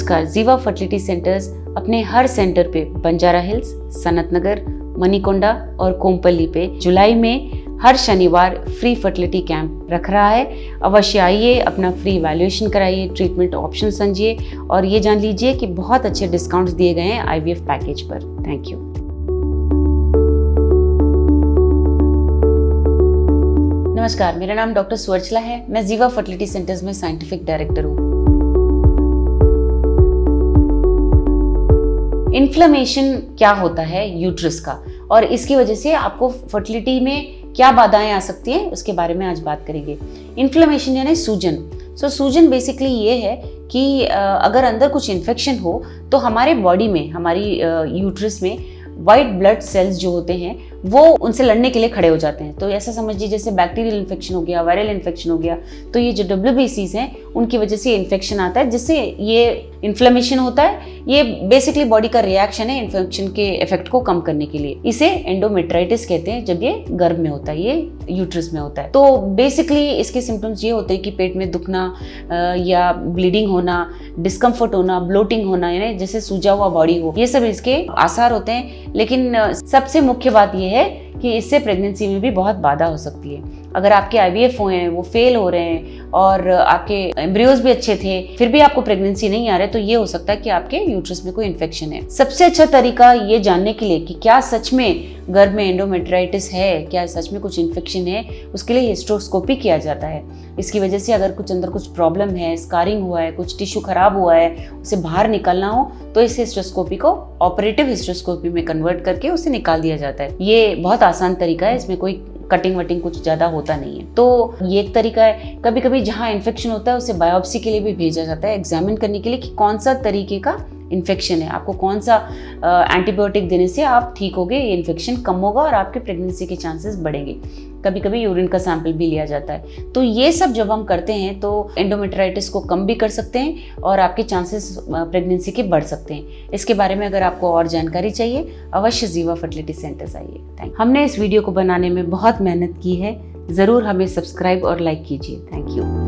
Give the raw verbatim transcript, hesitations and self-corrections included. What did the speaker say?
नमस्कार, जीवा fertility centres अपने हर सेंटर पे बंजारा हिल्स, सनत नगर, मनीकोंडा और कोम्पल्ली पे जुलाई में हर शनिवार फ्री फर्टिलिटी कैंप रख रहा है। अवश्य आइए, अपना फ्री इवैल्यूएशन कराइए, ट्रीटमेंट ऑप्शन समझिए और ये जान लीजिए कि बहुत अच्छे डिस्काउंट्स दिए गए हैं आईवीएफ पैकेज पर। Thank you. नमस्कार, मेरा नाम डॉक्टर स्वर्चला है। मैं जीवा फर्टिलिटी सेंटर्स में साइंटिफिक डायरेक्टर हूँ। इन्फ्लेमेशन क्या होता है यूट्रस का और इसकी वजह से आपको फर्टिलिटी में क्या बाधाएं आ सकती हैं, उसके बारे में आज बात करेंगे। इन्फ्लेमेशन यानी सूजन। सो so, सूजन बेसिकली ये है कि अगर अंदर कुछ इन्फेक्शन हो तो हमारे बॉडी में, हमारी यूट्रस में वाइट ब्लड सेल्स जो होते हैं वो उनसे लड़ने के लिए खड़े हो जाते हैं। तो ऐसा समझिए जैसे बैक्टीरियल इन्फेक्शन हो गया, वायरल इन्फेक्शन हो गया, तो ये जो डब्ल्यूबीसीज हैं उनकी वजह से इन्फेक्शन आता है, जिससे ये इन्फ्लेमेशन होता है। ये बेसिकली बॉडी का रिएक्शन है इन्फेक्शन के इफेक्ट को कम करने के लिए। इसे एंडोमेट्राइटिस कहते हैं जब ये गर्भ में होता है, ये यूट्रस में होता है। तो बेसिकली इसके सिम्टम्स ये होते हैं कि पेट में दुखना या ब्लीडिंग होना, डिस्कम्फर्ट होना, ब्लोटिंग होना, यानी जैसे सूजा हुआ बॉडी हो, ये सब इसके आसार होते हैं। लेकिन सबसे मुख्य बात यह है कि इससे प्रेगनेंसी में भी बहुत बाधा हो सकती है। अगर आपके आईवीएफ हुए हैं, वो फेल हो रहे हैं और आपके एम्ब्रियोज भी अच्छे थे, फिर भी आपको प्रेगनेंसी नहीं आ रहा है, तो ये हो सकता है कि आपके यूट्रस में कोई इन्फेक्शन है। सबसे अच्छा तरीका ये जानने के लिए कि क्या सच में गर्भ में एंडोमेट्राइटिस है, क्या सच में कुछ इन्फेक्शन है, उसके लिए हिस्ट्रोस्कोपी किया जाता है। इसकी वजह से अगर कुछ अंदर कुछ प्रॉब्लम है, स्कारिंग हुआ है, कुछ टिश्यू खराब हुआ है, उसे बाहर निकालना हो, तो इस हिस्ट्रोस्कोपी को ऑपरेटिव हिस्ट्रोस्कोपी में कन्वर्ट करके उसे निकाल दिया जाता है। ये बहुत आसान तरीका है, इसमें कोई कटिंग वटिंग कुछ ज्यादा होता नहीं है। तो ये एक तरीका है। कभी कभी जहाँ इन्फेक्शन होता है उसे बायोप्सी के लिए भी भेजा जाता है, एग्जामिन करने के लिए कि कौन सा तरीके का इन्फेक्शन है, आपको कौन सा एंटीबायोटिक देने से आप ठीक होगे, ये इन्फेक्शन कम होगा और आपके प्रेगनेंसी के चांसेस बढ़ेंगे। कभी कभी यूरिन का सैंपल भी लिया जाता है। तो ये सब जब हम करते हैं तो एंडोमेट्राइटिस को कम भी कर सकते हैं और आपके चांसेस प्रेगनेंसी के बढ़ सकते हैं। इसके बारे में अगर आपको और जानकारी चाहिए, अवश्य जीवा फर्टिलिटी सेंटर्स आइए। थैंक हमने इस वीडियो को बनाने में बहुत मेहनत की है, ज़रूर हमें सब्सक्राइब और लाइक कीजिए। Thank you.